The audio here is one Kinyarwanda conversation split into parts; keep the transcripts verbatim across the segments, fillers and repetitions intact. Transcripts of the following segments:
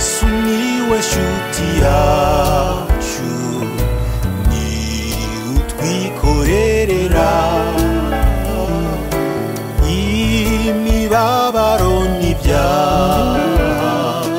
Yesu niwe shuti yacu, ni utwikorerera imibabaro n'ibyaha,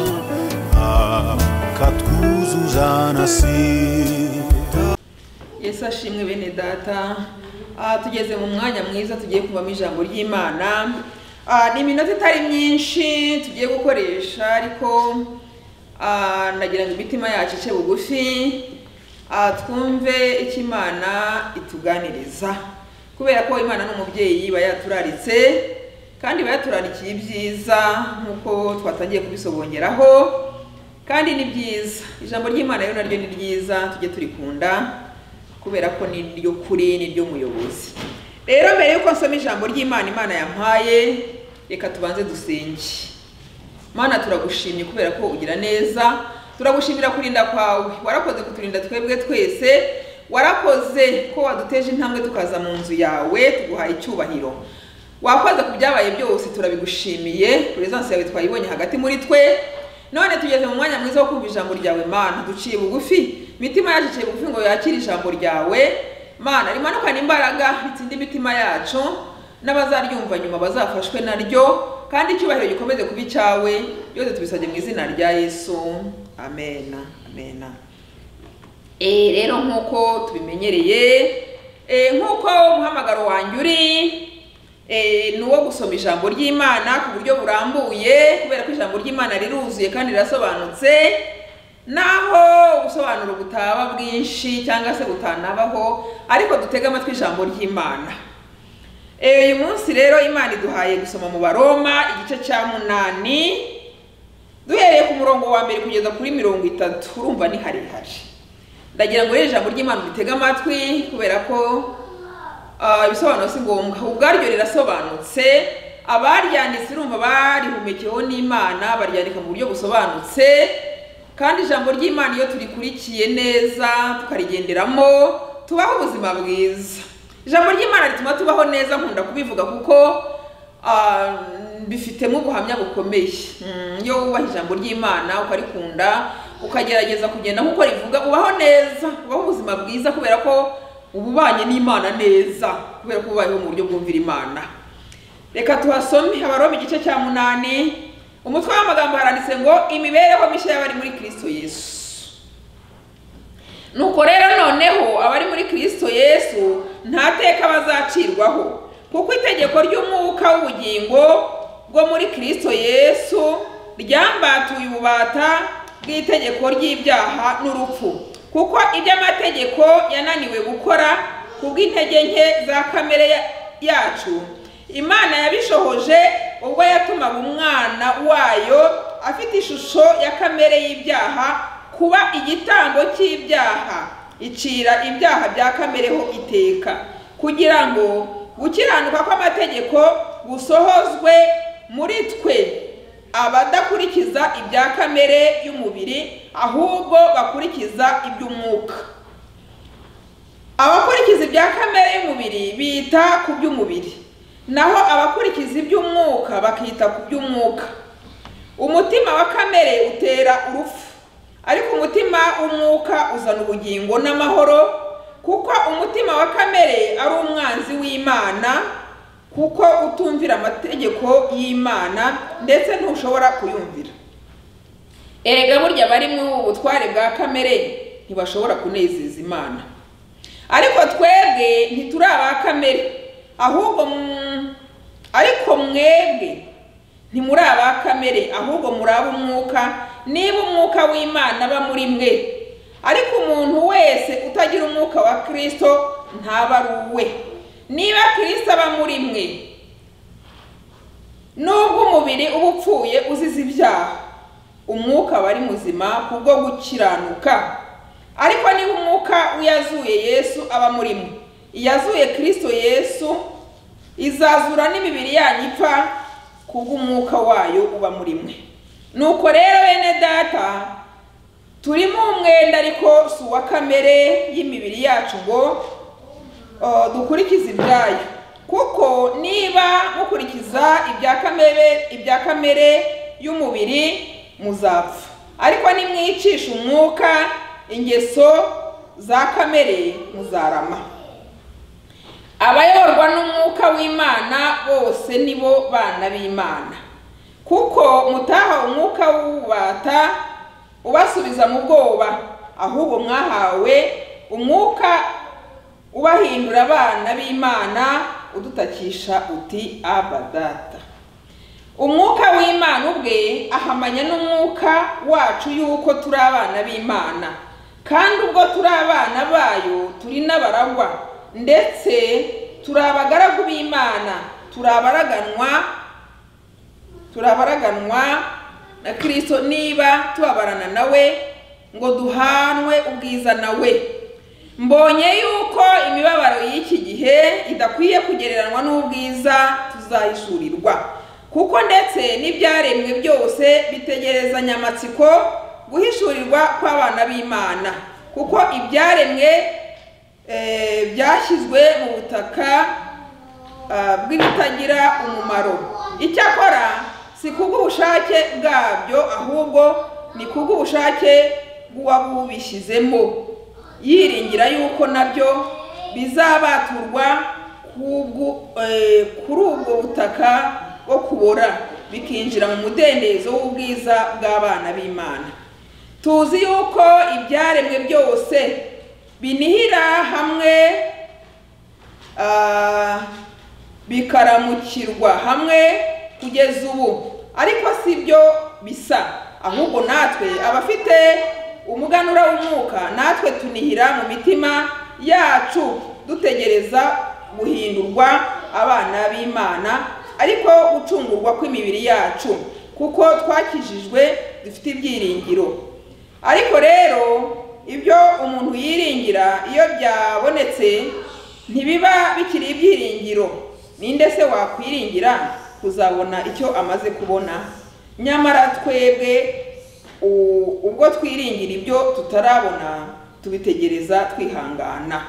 akatwuzuza na sida. Yesu ashimwe bene data. Ah, tugeze mu mwanya mwiza tugiye kumvamo ijambo ry'Imana. Ah, ni iminota itari myinshi tugiye gukoresha, ariko ah, nagira ngo imitima yacu ice bugufi, ah, twumve icyo Imana ituganiriza, kubera ko Imana n'umubyeyi bayaturaritse kandi bayaturarikiye ibyiza nkuko twatangiye kubisobongeraho, kandi ni byiza. Ijambo ry'Imana rero naryo ni ryiza, tujye turikunda kubera ko ni ryo kuri, ni ryo muyobozi. Rero mbere yuko nsoma ijambo ry'Imana Imana yampaye, reka tubanze dusenge. Mana, turagushimye kubera ko ugira neza, turagushimira kurinda kwawe, warakoze kuturinda twebwe twese, warakoze ko waduteje intambwe tukaza mu nzu yawe, tuguhaye icyubahiro. Wakoze ku byabaye byose, turabigushimiye, presence yawe twayibonye hagati muri twe. None tugeze mu mwanya mwiza wo kumva ijambo ryawe Mana, duciye bugufi, mitima yacu iciye bugufi ngo yakire ijambo ryawe Mana, rimanukana imbaraga ritsinda imitima yacu, n'abazaryumva nyuma bazafashwe naryo, kandi icyubahiro gikomeze kuba icyawe. Byose tubisabye mu izina rya Yesu, amen, amen. Eh rero nkuko tubimenyereye, eh nkuko umuhamagaro wanjye uri eh nuwo gusoma ijambo ry'Imana ku buryo burambuye, kubera ko ijambo ry'Imana riruzuye kandi rirasobanutse, naho ubusobanuro butaba bwinshi cyangwa se butanabaho, ariko dutega amatwi ijambo ry'Imana. Eh uyu munsi rero Imana iduhaye gusoma mu Baroma igice cya munani, duhereye ku murongo wa mbere kugeza kuri mirongo itatu. Urumva ni harihari. Ndagira ngo ijambo ry'Imana bitega amatwi kubera ko ibisobanuro si ngombwa, ubwaryo rirasobanutse. Abaryanditse urumva barihumekeho n'Imana, baryandika mu buryo busobanutse, kandi ijambo ry'Imana iyo turikurikiye neza tukarigenderamo, tubaho ubuzima bwiza. Ijambo ry'Imana rituma tubaho neza, nkunda kubivuga kuko bifitemo ubuhamya bukomeye. Iyo wubaha ijambo ry'Imana ukarikunda, ukagerageza kugenda nk'uko rivuga, ubaho neza, ubaho ubuzima bwiza, kubera ko ububanye n'Imana neza, kubera ko ubayeho mu buryo bwumvira Imana. Reka tuhasome Abaroma igice cya munani, umutwe w'amagambo haranditse ngo imibereho mishya y'abari muri Kristo Yesu. Nuko rero noneho abari muri Kristo Yesu nta teka bazacirwaho, kuko itegeko ry'umwuka w'ubugingo bwo muri Kristo Yesu ryambatuye ububata bw'itegeko ry'ibyaha n'urupfu. Kuko iby'amategeko yananiwe gukora kubw'intege nke za kamere yacu, Imana yabishohoje ubwo yatumaga umwana wayo afite ishusho ya kamere y'ibyaha kuba igitambo cy'ibyaha, icira ibyaha bya kamereho iteka, kugira ngo gukiranuka kw'amategeko gusohozwe muri twe, abadakurikiza ibya kamere y'umubiri ahubwo bakurikiza iby'umwuka. Abakurikiza ibya kamere y'umubiri bita ku by'umubiri, naho abakurikiza iby'umwuka bakita ku by'umwuka. Umutima wa kamere utera urupfu, ariko umutima w'umwuka uzana ubugingo n'amahoro, kuko umutima wa kamere ari umwanzi w'Imana, kuko utumvira amategeko y'Imana ndetse ntushobora kuyumvira. Erega burya bari mu butware bwa kamere ntibashobora kunezeza Imana. Ariko twebwe ntituri aba kamere, ahubwo ariko mwebwe ntimuri aba kamere, ahubwo muri ab'umwuka, niba umwuka w'Imana aba muri mwe. Ariko umuntu wese utagira umwuka wa Kristo ntaba ari uwe. Niba Kristo aba muri mwe, nubwo umubiri uba upfuye uzize ibyaha, umwuka aba ari muzima kubwo gukiranuka. Ariko niba umwuka uyazuye Yesu aba muri mwe, iyazuye Kristo Yesu izazura n'imibiri yanyu ipfa kubw'umwuka wayo uba muri mwe. Nuko rero bene data, turimo umwenda ariko si uwa kamere y'imibiri yacu ngo dukurikize ibyayo, kuko niba mukurikiza ibya kamere ibya kamere y'umubiri muzapfa, ariko nimwicisha umwuka ingeso za kamere muzarama. Abayoborwa n'umwuka w'Imana bose nibo bana b'Imana, kuko mutaha umwuka w'ububata ubasubiza mu bwoba, ahubwo mwahawe umwuka ubahindura abana b'Imana udutakisha uti Aba Data. Umwuka w'Imana ubwe ahamanya n'umwuka wacu yuko turi abana b'Imana, kandi ubwo turi abana bayo turi n'abaragwa, ndetse turi abagaragu b'Imana, turi abaraganwa turi abaraganwa na Kristo niba tubabarana nawe ngo duhanwe ubwiza nawe. Mbonye yuko imibabaro y'iki gihe idakwiye kugereranwa n'ubwiza tuzahishurirwa, kuko ndetse n'ibyaremwe byose bitegerezanya amatsiko guhishurirwa kw'abana b'Imana, kuko ibyaremwe eh, byashyizwe mu butaka uh, bw'ibitagira umumaro. Icyakora si kubw'ubushake bwabyo, ahubwo ni kubw'ubushake bw'uwabubishyizemo, yiringira yuko nabyo bizabaturwa kuri ubwo butaka bwo kubora, bikinjira mu mudendezo w'ubwiza bw'abana b'Imana. Tuzi yuko ibyaremwe byose binihira hamwe uh, bikaramukirwa hamwe kugeza ubu, ariko si byo bisa, ahubwo natwe abafite umuganura w'umwuka natwe tunihira mu mitima yacu dutegereza guhindurwa abana b'Imana, ariko gucungurwa kw'imibiri yacu, kuko twakijijwe dufite ibyiringiro. Ariko rero ibyo umuntu yiringira iyo byabonetse ntibiba bikiri ibyiringiro. Ninde se wakwiringira kuzabona icyo amaze kubona? Nyamara twebwe ubwo twiringira ibyo tutarabona tubitegereza twihangana.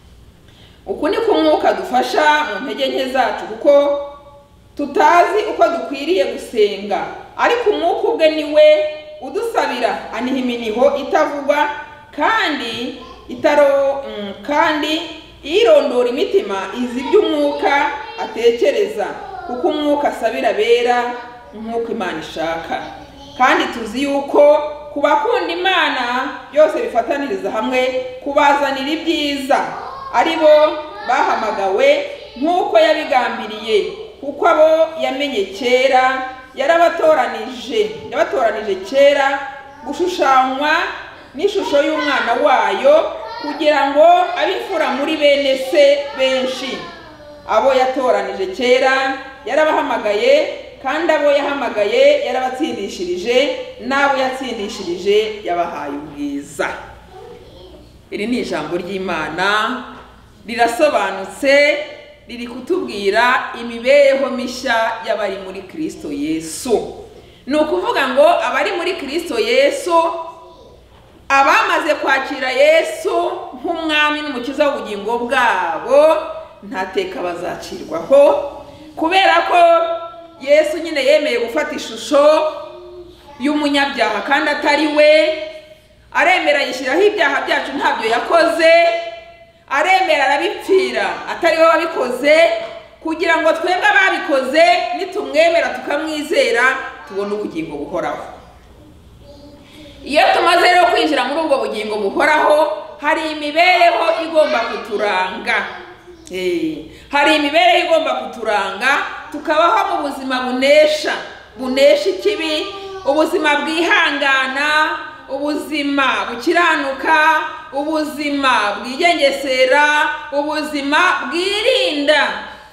Uku ni ko umwuka dufasha mu ntege nke zacu, kuko tutazi uko dukwiriye gusenga, ariko umwuka ubwe niwe udusabira aniha iminiho itavugwa kandi itaro mm, kandi irondora imitima izi by'umwuka atekereza, kuko umwuka asabira bera nk'uko Imana ishaka. Kandi tuzi yuko kubakunda Imana byose bifataniriza hamwe kubazanira ibyiza, ari bo bahamagawe nk'uko yabigambiriye, kuko abo yamenye kera yarabatoranije yabatoranije kera gushushanywa n'ishusho y'umwana wayo, kugira ngo abifura muri bene se benshi. Abo yatoranije kera yarabahamagaye, kandi abo yahamagaye yarabatsindishirije, n'abo yatsindishirije yabahaye ubwiza. Iri ni ijambo ry'Imana, rirasobanutse, riri kutubwira imibereho mishya y'abari muri Kristo Yesu. Ni ukuvuga ngo abari muri Kristo Yesu, abamaze kwakira Yesu nk'umwami n'umukiza w'ubugingo bwabo, nta teka bazacirwaho, kubera ko Yesu nyine yemeye gufata ishusho y'umunyabyaha kandi atari we, aremera yishyiraho ibyaha byacu ntabyo yakoze, aremera arabipfira atari we wabikoze, kugira ngo twebwe ababikoze nitumwemera tukamwizera tubone ubugingo buhoraho. Iyo tumaze rero kwinjira muri ubwo bugingo buhoraho, hari imibereho igomba kuturanga. Eh, hari imibereho igomba kuturanga, tukabaho mu buzima bunesha, bunesha ikibi, ubuzima bwihangana, ubuzima bukiranuka, ubuzima bwigengesera, ubuzima bwirinda.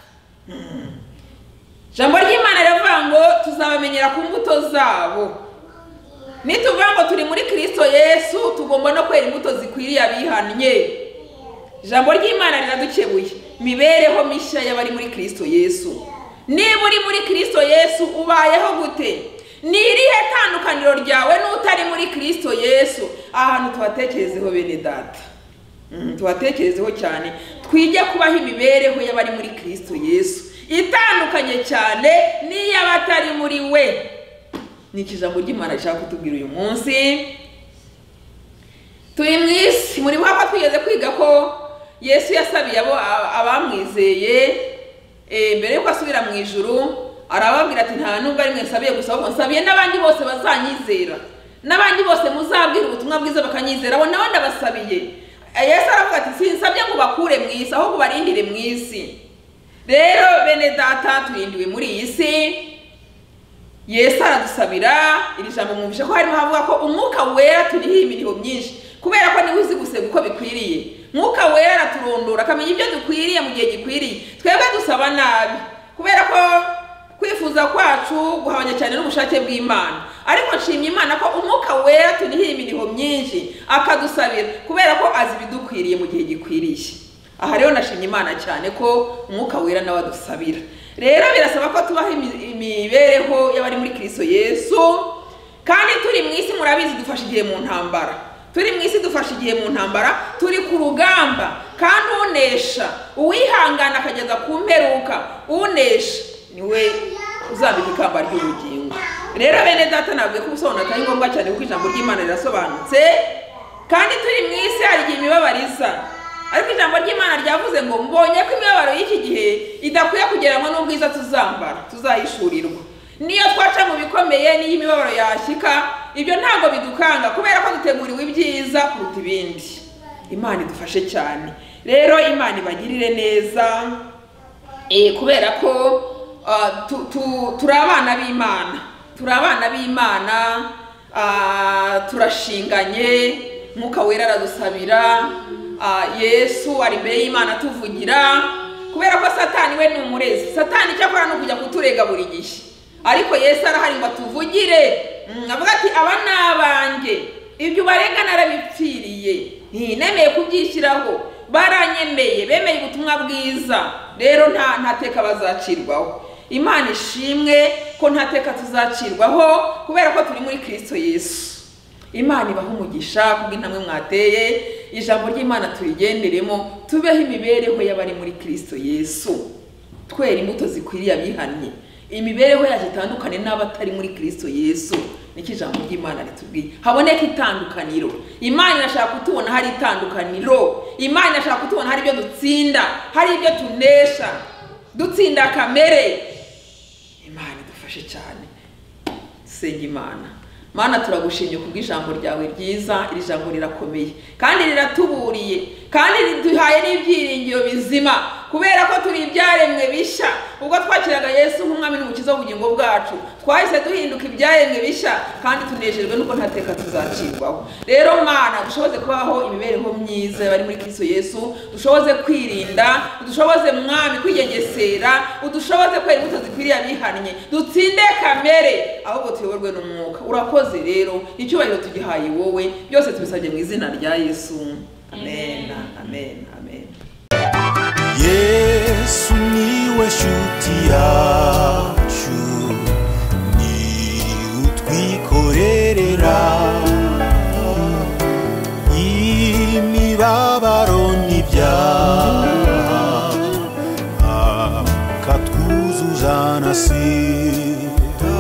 Jambo ry'Imana riravuga ngo tuzabamenyera ku mbuto zabo. Nituvuga ngo turi muri Kristo Yesu, tugomba no kwera imbuto zikwiriye abihannye. Jambo ry'Imana riradukebuye imibereho mishya y'abari muri Kristo Yesu. Niba uri muri Kristo Yesu ubayeho gute? Ni irihe tandukaniro ryawe n'utari muri Kristo Yesu? Ahantu tubatekerezeho bene data, mm, tubatekerezeho cyane, twige kubaho imibereho y'abari muri Kristo Yesu itandukanye cyane n'iy'abatari muri we. ni ikijambo ry'Imana rishaka kutubwira uyu munsi. Turi mu isi, muri buhapa twigeze kwiga ko Yesu yasabiye abo abamwizeye eh mbere yuko asubira mu ijuru, arababwira ati nta nubwo ari mwe nsabiye gusa, ahubwo nsabiye n'abandi bose bazanyizera, n'abandi bose muzabwira ubutumwa bwiza bakanyizera, abo nabo ndabasabiye. Yesu aravuga ati sinsabye ngo bakure mu isi, ahubwo barindire mu isi. Rero bene data, turindiwe muri iyi si. Yesu aradusabira, iri jambo mwumvishe ko harimo havuga ko umwuka wera turiho imiriho myinshi, kubera ko niwe uzi gusega uko bikwiriye. Mwuka wera araturondora akamenya ibyo dukwiriye mu gihe gikwiriye. Twebwe dusaba nabi, kubera ko kwifuza kwacu guhabanye cyane n'ubushake bw'Imana, ariko nshimye Imana ko umwuka wera turiho imiriho myinshi akadusabira, kubera ko azi ibidukwiriye mu gihe gikwiriye. Aha rero nashimye Imana cyane ko umwuka wera nawe adusabira. Rero birasaba ko tubaho imibereho y'abari muri Kristo Yesu, kandi turi mu isi murabizi dufasha igihe mu ntambara. Turi mu isi dufasha igihe mu ntambara, turi ku rugamba, kandi unesha, uwihangana akageza ku mperuka, unesha niwe uzambika ikamba ry'ubugingo. Rero bene data, navuye ko ubusobanuro atari ngombwa cyane kuko ijambo ry'Imana rirasobanutse, kandi turi mu isi hari igihe imibabariza, ariko ijambo ry'Imana ryavuze ngo mbonye ko imibabaro y'iki gihe idakwiye kugereranywa n'ubwiza tuzambara, tuzahishurirwa. Niyo twaca mu bikomeye, niyo imibabaro yashyika, ibyo ntabwo bidukanga, kubera ko duteguriwe ibyiza kuruta ibindi. Imana idufashe cyane. Rero Imana ibagirire neza, eh kubera ko uh, tu, tu, turi abana b'Imana, turi abana b'Imana, uh, turashinganye, Mwuka wera aradusabira. Uh, Yesu ari imbere y'Imana tuvugira, kubera ko Satani we ni umurezi. Satani cyakora no kujya kuturega buri gihe, ariko Yesu arahari ngo tuvugire. Mm, avuga ati aba nabange, ibyo barenga narabipfiriye, nemeye kubyishyiraho, baranyemeye, bemeye ubutumwa bwiza. Rero nta ntateka bazacirwaho. Imana ishimwe ko ntateka tuzacirwaho, kubera ko turi muri Kristo Yesu. Imana ibaho umugisha kubw'intamwe mwateye. Ijambo ry'Imana turigenderemo, tubeho imibereho y'abari muri Kristo Yesu, twera imbuto zikwiriye abihannye, imibereho yacu itandukane n'abatari muri Kristo Yesu. Niki ijambo ry'Imana ritubwiye, haboneka itandukaniro. Imana irashaka kutubona hari itandukaniro. Imana irashaka kutubona hari ibyo dutsinda, hari ibyo tunesha, dutsinda kamere. Imana idufashe cyane. Senga Imana. Mana turagushimye kubw'ijambo ryawe ryiza. Iri jambo rirakomeye kandi riratuburiye, kandi riduhaye n'ibyiringiro bizima, kubera ko turi ibyaremwe bishya. Ubwo twakiraga Yesu nk'umwami n'umukiza w'ubugingo bwacu, twahise duhinduka ibyaremwe bishya, kandi tunejejwe nuko ntateka tuzacirwaho. Rero Mana dushoboze kubaho imibereho myiza bari muri Kristo Yesu, dushoboze kwirinda, dushoboze mwami kwigengesera, udushoboze kwera imbuto zikwiriye abihannye, dutsinde kamere, ahubwo tuyoborwe n'umwuka. Urakoze rero, icyubahiro tugihaye wowe, byose tubisabye mu izina rya Yesu. Amen, amen, amen. Yesu niwe shuti yawe.